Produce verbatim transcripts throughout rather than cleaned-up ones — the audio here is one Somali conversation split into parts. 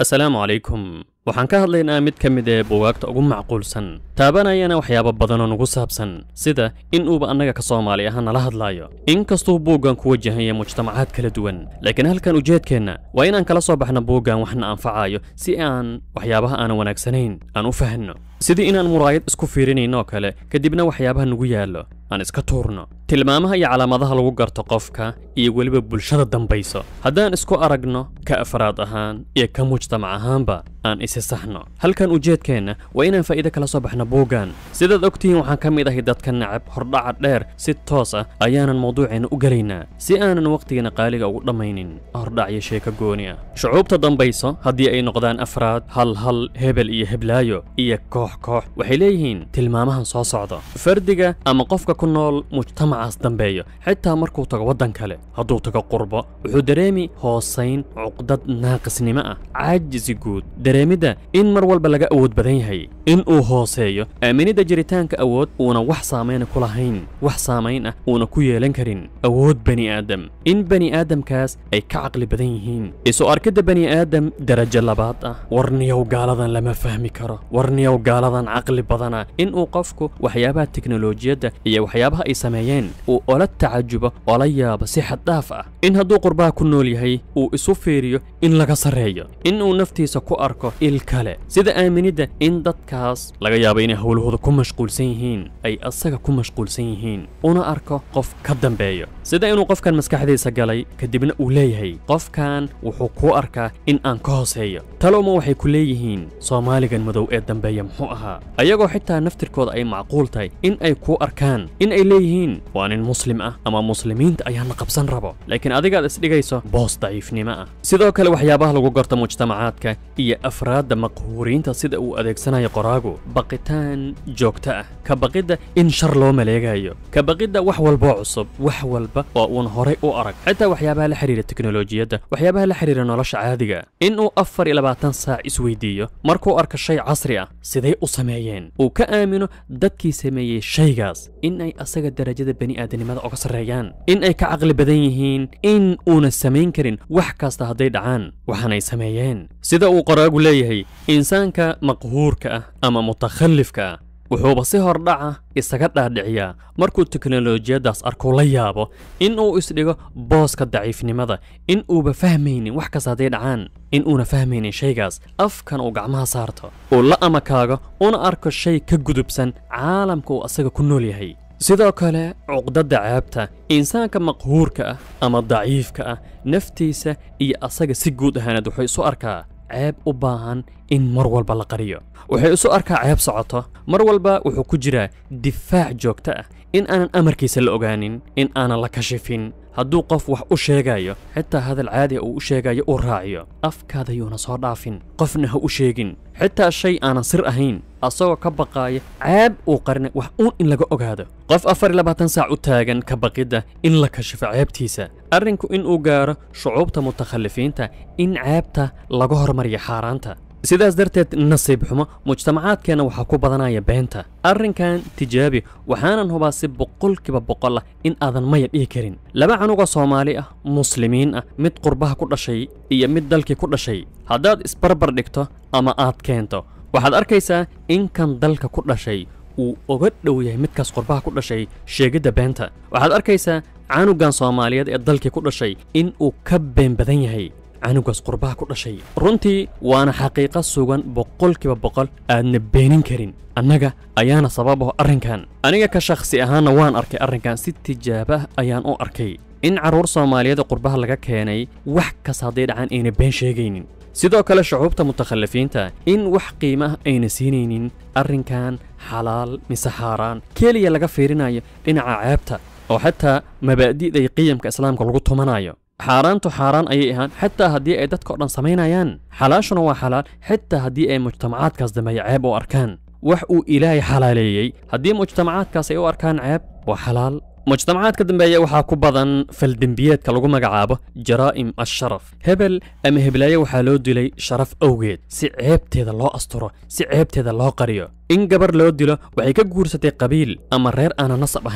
السلام عليكم. waxaan ka hadlaynaa mid ka mid ah buugaagta ugu macquulsan taabanayana waxyaabo badan oo nagu saabsan sida in uu anaga ka Soomaali ahaan la hadlaayo inkastoo buugan ku wajahan mujtamacaad kala duwan laakiin halkan ujeedkeena waa inaan kala soo baxno buugan waxna anfacayo si aan waxyaabaha aan wanaagsanayn aan u fahanno sidii inaan muraayad isku fiirinayno kale kadibna waxyaabaha nagu yaalo aan iska tuurno tilmaamaha iyo calaamadaha lagu garto qofka iyo waliba bulshada dambayso haddaan isku aragno ka afraad ahaan iyo ka mujtamac ahaanba aan isa saxno halkan ujeedkeena waa inaan faa'iido kala soo baxno buugan sidaad ogtihiin waxaan ka mid ahay dadka nacab hordhaca dheer si toos ah ayaanan mawduuceena u galaynaa si aanan waqtigeena qaaliga ugu dhamaynin hordhac iyo sheeko gooni ah shucuubta dambayso haddii ay noqdaan afraad hal hal hebel iyo heblaayo iyo koox koox waxay leeyihiin tilmaamahan soo socda fardiga ama qofka ku nool mujtamacaas dambeeyo xitaa markuu tago waddan kale hadduu tago qurbo wuxuu dareemi hoosayn cuqdad naaqisnimo ah caajisi guud dareemida in mar walba laga awood badan yahay in uu hooseeyo aaminida jiritaanka awood uuna wax saameyn ku lahayn wax saameyn ah uuna ku yeelan karin awood bani aadam in bani aadamkaas ay ka caqli badan yihiin isu arkida bani aadam darajo labaad ah warniyow gaaladan lama fahmi karo warniyow gaaladan caqli badana in uu qofku waxyaabaha teknolojiyadda iyo waxyaabaha ay sameeyeen uu ola tacajubo oo la yaabo si xad dhaaf ah in hadduu qurbaha ku nool yahay uu isu fiiriyo in laga sareeyo in uu naftiisa ku arko il kale sida aaminida in dadkaas laga yaabo inay hawlahooda ku mashquulsan yihiin ay asaga ku mashquulsan yihiin una arko qof ka dambeeyo sida inuu qofkan maskaxdiisa galay kadibna uu leeyahay qofkan wuxuu ku arkaa in aan ka hooseeyo taloma waxay ku leeyihiin Soomaaligan madow ee dambeeya muxuu ahaa ayagoo xitaa naftirkooda ay macquul tahay in ay ku arkaan in ay leeyihiin waa nin muslim ah ama muslimiinta ayaan qabsan rabo laakiin adiga is dhigayso boos daciifnimo ah sidoo kale waxyaabaha lagu garto mujtamacaadka iyo afraadda maqhuuriinta sida uu adeegsanayo qoraagu baqitaan joogto ah ka baqida in shar loo maleegayo ka baqida wax walba cusub wax walba oo uu horay u arag xitaa waxyaabaha la xiriira teknolojiyadda waxyaabaha la xiriira nolosha caadiga in uu afar iyo labaatan saac isweydiiyo markuu arko shay casri ah sidee u sameeyeen uu ka aamino dadkii sameeyay shaygaas in ay asaga darajada bani aadanimada uga sareeyaan in ay ka caqli badan yihiin in uuna samayn karin wax kasta haday dhacaan waxaanay sameeyeen sida uu qoraagu leeyahay insaanka maqhuurka ah ama mutakhallifka ah wuxuu si hordhaca isaga dhaadhiciyaa markuu teknolojiyadaas arko la yaabo in uu isdhigo booska daciifnimada in uuba fahmaynin wax kasta haday dhacaan in uuna fahmaynin shaygaas afkan uu gacmaha saarto uu la amakaago una arko shay ka gudubsan caalamka uu asaga ku nool yahay sidoo kale cuqdada caabta insaanka maqhuurka ah ama daciifka ah naftiisa iyo asaga si guud ahaanad wuxuu isu arkaa ceeb u baahan in mar walba la qariyo wuxuu isu arkaa ceeb socoto mar walba wuxuu ku jiraa difaac joogto ah in aanan amarkiisa la ogaanin in aanan la kashifin hadduu qof wax u sheegayo xitaa hadal caadi uu u sheegayo uu raaciyo afkaada yuuna soo dhaafin qofna ha u sheegin xitaa shay aanan sir ahayn asagoo ka baqaaya ceeb uu qarinay wax uun in laga ogaado qof afar iyo labaatan saac u taagan ka baqida in la kashifo ceebtiisa arrinku in uu gaaro shucuubta mutakhallifiinta in ceebta laga hormariyo xaaraanta sidaas darteed nasiib xumo mujtamacaadkeena waxaa ku badanaya beenta arrinkan tijaabi waxaanan hubaa si boqolkiiba boqol ah in aadan maya dhihi karin laba canuga Soomaali ah muslimiin ah mid qurbaha ku dhashay iyo mid dalkii ku dhashay haddaad isbarbar dhigto ama aad keento waxaad arkaysaa in kan dalka ku dhashay uu uga dhow yahay midkaas qurbaha ku dhashay sheegida beenta waxaad arkaysaa canugan Soomaaliyeed ee dalkii ku dhashay in uu ka been badan yahay canugaas qurbaha ku dhashay runtii waana xaqiiqo sugan boqolkiiba boqol aadna beenin karin annaga ayaana sabab u arrinkan aniga ka shakhsi ahaana waan arkay arrinkan si tijaabo ayaan u arkay in caruur Soomaaliyeed qurbaha laga keenay wax kasta haday dhacaan ayna been sheegaynin sidoo kale shucuubta mutakhallifiinta in wax qiimaha ayna siinaynin arrinkan xalaal mise xaaraan kaliya laga fiirinayo dhinaca ceebta oo xataa mabaadi'da iyo qiyamka islaamka lagu tumanayo xaaraantu xaaraan ayay ahaan xitaa haddii ay dadka oo dhan samaynayaan xalaashuna waa xalaal xitaa haddii ay mujtamacaadkaas dambeeya ceeb u arkaan wax uu ilaahay xalaaleeyey haddii mujtamacaadkaas ay u arkaan ceeb waa xalaal mujtamacaadka dambeeya waxaa ku badan faldembiyeedka lagu magacaabo jaraa'im asharaf hebel ama heblaayo waxaa loo dilay sharaf awgeed si ceebteeda loo asturo si ceebteeda loo qariyo in gabar loo dilo waxay ka guursatay qabiil ama reer aan nasab ahayn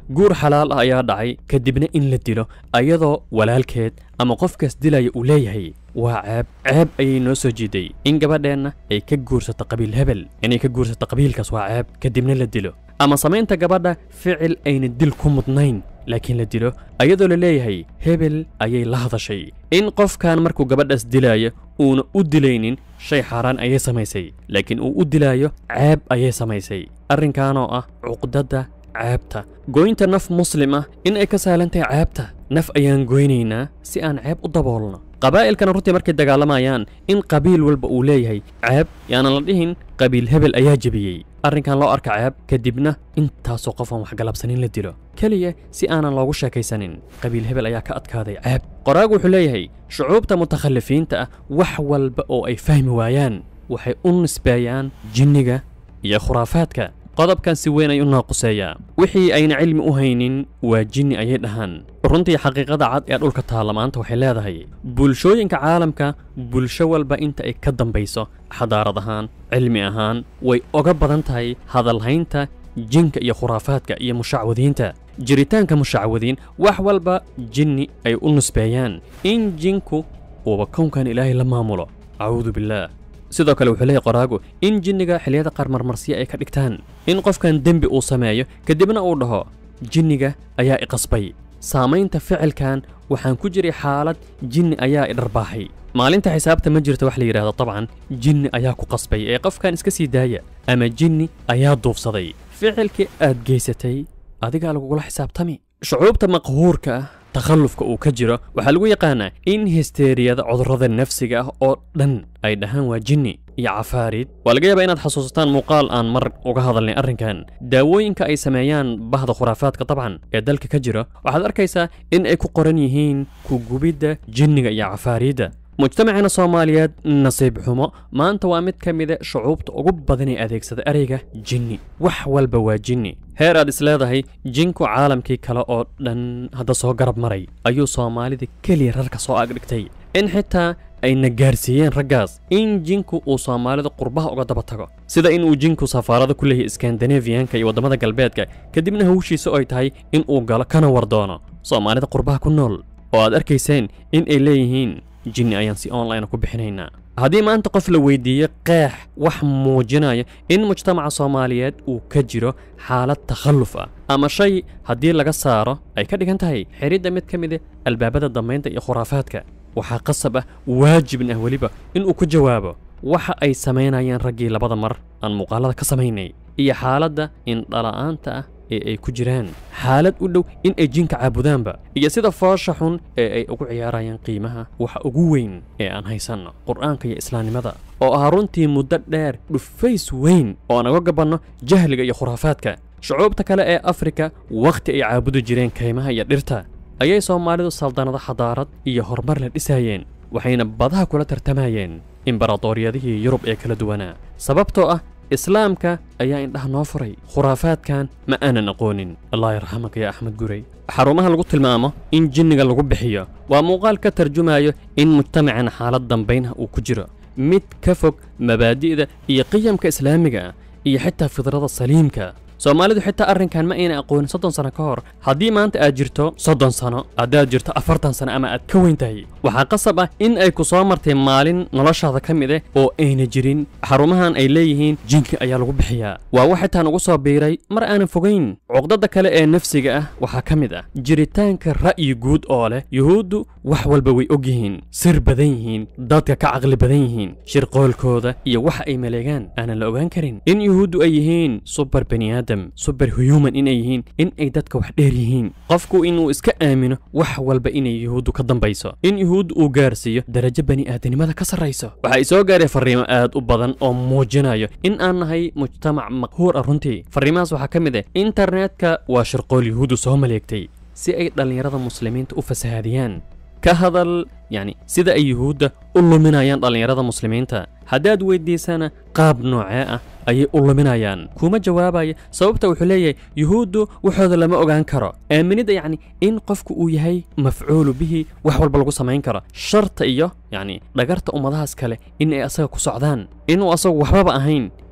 guur xalaal ah ayaa dhacay kadibna in la dilo ayadoo walaalkeed ama qofkaas dilaya uu leeyahay waa ceeb ceeb ayay noo soo jiiday in gabadheenna ay ka guursato qabiil hebel inay ka guursato qabiilkaas waa ceeb kadibna la dilo ama samaynta gabadha ficil ayna dil ku mudnayn laakiin la dilo ayadoo la leeyahay hebel ayay la hadashay in qofkan markuu gabadhaas dilaayo uuna u dilaynin shay xaaraan ayay samaysay laakiin uu u dilaayo ceeb ayay samaysay arrinkaanoo ah cuqdadda ceebta goynta naf muslim ah in ay ka saalantahay ceebta naf ayaan goynaynaa si aan ceeb u daboolno qabaa'ilkana runtii markay dagaalamayaan in qabiil walba uu leeyahay ceeb yaanan la dhihin qabiil hebel ayaa jebiyey arrinkan loo arka ceeb kadibna intaasoo qof aan waxgalabsanin la dilo keliya si aanan loogu sheekaysanin qabiil hebel ayaa ka adkaaday ceeb qoraagu wuxuu leeyahay shucuubta mutakhallifiinta ah wax walba oo ay fahmi waayaan waxay u nisbeeyaan jinniga iyo khuraafaadka qodobkan si weyn ay u naaquseeyaa wixii ayna cilmi u haynin waa jinni ayay dhahaan runtii xaqiiqada cad ee dhulka taalla maanta waxay leedahay bulshooyinka caalamka bulsho walba inta ay ka dambayso xadaarad ahaan cilmi ahaan way oga badan tahay hadalhaynta jinka iyo khuraafaadka iyo mushacwadiinta jiritaanka mushacwadiin wax walba jinni ay u nisbeeyaan in jinku uuba kownkan ilaahay la maamulo acuudu billaah sidoo kale wuxuu leeyahay qoraagu in jinniga xilliyada qaar marmarsiya ay ka dhigtaan in qofkan dembi uu sameeyo kadibna uu dhaho jinniga ayaa iqasbay saamaynta ficilkan waxaan ku jiray xaalad jinni ayaa idharbaaxay maalinta xisaabta ma jirto wax la yidhaahdo dabcan jinni ayaa ku qasbay ee qofkan iska sii daaya ama jinni ayaa duufsaday ficilkii aad geysatay adigaa lagugula xisaabtami shucuubta maqhuurka ah takhallufka uu ka jiro waxaa lagu yaqaanaa in histeeriyada cudurrada nafsiga ah oo dhan ay dhahaan waa jinni iyo cafaarid waa laga yaabaa inaad xasuusataan muuqaal aan mar uga hadalnay arrinkan daawooyinka ay sameeyaan bahda khuraafaadka dabcan ee dalka ka jiro waxaad arkaysaa in ay ku qoran yihiin ku gubidda jinniga iyo cafaariidda mujtamacana soomaaliyeed nasiib xumo maanta waa mid ka mida shucuubta ugu badan ee adeegsada ereyga jinni wax walba waa jinni heer aad isleedahay jinku caalamkii kale oo dhan hadda soo garab maray ayuu soomaalida keliya rarka soo agdhigtay in xitaa ayna gaarsiiyeen raggaas in jinku uu soomaalida qurbaha uga daba tago sida in uu jinku safaarada ku leeyahay skandinafiyanka iyo waddamada galbeedka kadibna hawshiisa ay tahay in uu galo kana war doono soomaalida qurbaha ku nool oo aad arkayseen in ay leeyihiin jinni ayaan si online ku bixinaynaa haddii maanta qof la weydiiyo qeex wax muujinaya in mujtamaca soomaaliyeed uu ka jiro xaalad takhalluf ah ama shay haddii laga saaro ay ka dhigan tahay xiridda mid ka mid ah albaabada dambaynta iyo khuraafaadka waxaa qasab ah waajibna ah weliba inuu ku jawaabo waxa ay samaynayaan raggii labada mar aan muuqaalada ka samaynay iyo xaaladda indhala'aanta ah ee ay ku jiraan xaalad u dhow in ay jinka caabudaanba iyo sida foosha xun ee ay ugu ciyaarayaan qiimaha waxa ugu weyn ee aan haysanno qur'aanka iyo islaamnimada oo ah runtii muddo dheer dhufays weyn oo aan uga gabanno jahliga iyo khuraafaadka shucuubta kale ee afrika wakhti ay caabudi jireen kaymaha iyo dhirta ayay soomaalidu saldanado xadaarad iyo horumar la dhisaayeen waxayna badaha kula tartamayeen imbaraatooriyadihii yurub ee kala duwanaa sababtoo ah islaamka ayaa indhaha noo furay khuraafaadkan ma aanan aqoonin allah yarxamaka ya axmed gurey xarumaha lagu tilmaamo in jinniga lagu bixiyo waa muuqaal ka tarjumayo in mujtamacana xaalad dambaynah uu ku jiro mid ka fog mabaadi'da iyo qiyamka islaamiga ah iyo xitaa fidrada saliimka soomaalidu xitaa arrinkan ma ayna aqoonin soddon sano ka hor haddii maanta aad jirto soddon sano haddaad jirto afartan sano ama aad ka weyn tahay waxaa qasab ah in ay ku soo martay maalin noloshaada ka mid ah oo ayna jirin xarumahan ay leeyihiin jinki ayaa lagu bixiyaa waa wax xitaan ugu soo biiray mar aanan fogayn cuqdada kale ee nafsiga ah waxaa ka mid ah jiritaanka ra'yi guud oo leh yuhuuddu wax walba way og yihiin sir badan yihiin dadka ka caqli badan yihiin shirqoolkooda iyo waxa ay maleegaan aanan la ogaan karin in yuhuuddu ay yihiin subar baniaadam super human inay yihiin in ay dadka wax dheer yihiin qofku inuu iska aamino wax walba inay yuhuuddu ka dambayso in yuhuud uu gaarsiiyo darajo bani'aadanimada ka sarrayso waxay soo gaaray farriimo aad u badan oo muujinayo in aan nahay mujtamac maqhuur ah runtii farriimahaas waxaa ka mid ah internetka waa shirqool yuhuuddu soo maleegtay si ay dhallinyarada muslimiinta u fasahaadiyaan ka hadal yani sida ay yuhuudda u luminayaan dhallinyarada muslimiinta haddaad weydiisana qaab noocee ah ayay u luminayaan kuma jawaabaya sababta wuxuu leeyahay yuhuuddu waxooda lama ogaan karo aaminida yacni in qofku uu yahay mafcuulu bihi wax walba lagu samayn karo sharta iyo yacni dhagarta ummadahaas kale in ay asaga ku socdaan inuu asagu waxbaba ahayn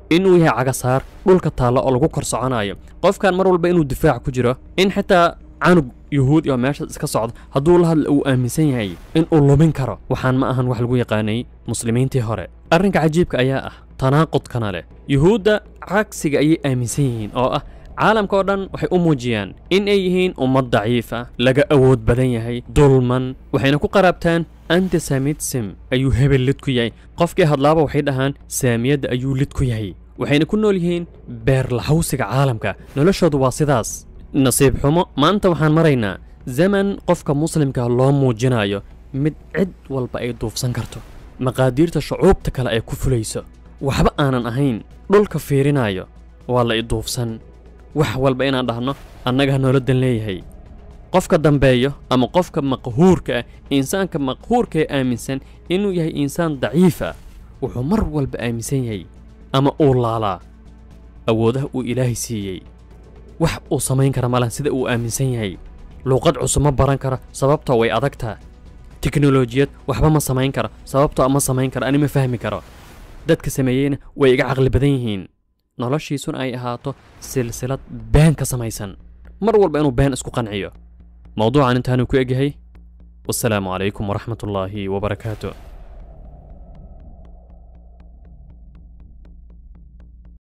inuu yahay cagasaar dhulka taalla oo lagu kor soconayo qofkan mar walba inuu difaac ku jiro in xitaa canug yuhuudi oo meesha iska socdo hadduu la hadla uu aaminsan yahay in uu lumin karo waxaan ma ahan wax lagu yaqaanay muslimiintii hore arrinka cajiibka ayaa ah tanaaqudkana leh yuhuudda cagsiga ayay aaminsan yihiin oo ah caalamka oo dhan waxay u muujiyaan in ay yihiin ummad daciif ah laga awood badan yahay dulman waxayna ku qaraabtaan antisemitism ayuu hebel lid ku yahay qofkii hadlaaba waxay dhahaan saamiyadda ayuu lid ku yahay waxayna ku nool yihiin beer laxawsiga caalamka noloshoodu waa sidaas nasiib xumo maanta waxaan maraynaa zaman qofka muslimka loo muujinayo mid cid walba ay duufsan karto maqaadiirta shucuubta kale ay ku fulayso waxba aanan ahayn dhulka fiirinayo waa la iduufsan wax walba inaan dhahno annaga nolodan leeyahay qofka dambeeyo ama qofka maqhuurka ah insaanka maqhuurka ee aaminsan inuu yahay insaan daciif ah wuxuu mar walba aaminsan yahay ama uu laalaa awoodaha uu ilaahay siiyey wax uu samayn kara malan sida uu aaminsan yahay luuqad cusub ma baran karo sababtoo way adagtaa tiknolojiyad waxba ma samayn karo sababtoo ma samayn karo ani ma fahmi karo dadka sameeyeyna way iga caqli badan yihiin noloshiisuna ay ahaato silsilad been ka samaysan mar walba inuu been isku qanciyo mawduucan intaanu ku egyahay wassalaamu calaykum waraxmatullaahi wabarakaatu